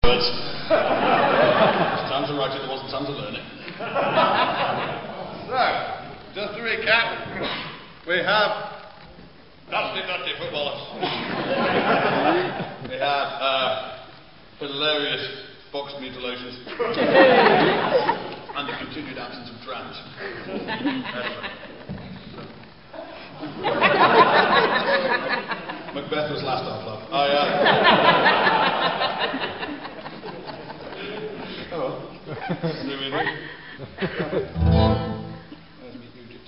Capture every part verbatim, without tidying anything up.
words. It's time to write it, there wasn't time to learn it. So, just to recap, we have dusty, dusty footballers. We have uh, hilarious box mutilations. And the continued absence of trams. Macbeth was last off, love. Oh, yeah. Oh. Where's me Egypt?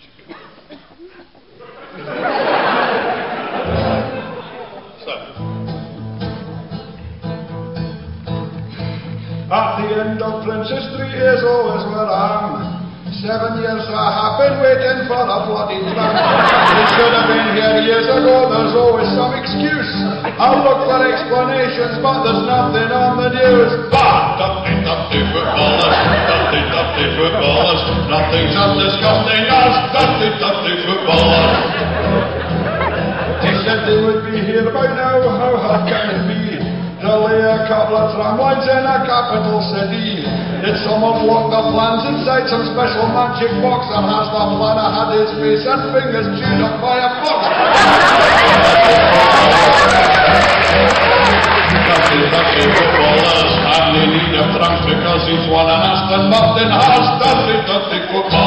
So. At the end of Princess Street is always where I'm. Seven years I have been waiting for a bloody tram. It should have been here years ago, there's always some excuse. I'll look for explanations, but there's nothing on the news. Bah! Dusty, dusty footballers, dusty, dusty footballers, nothing's as disgusting as dusty, dusty footballers. They said they would be here by now, how hard can it be? To lay a couple of tram lines in a capital city. Did someone lock the plans inside some special magic box, and has the planner had his face and fingers chewed up by a fox? Dusty, dusty footballers, and they need a tram because each one has and nothing has dusty, dusty footballers.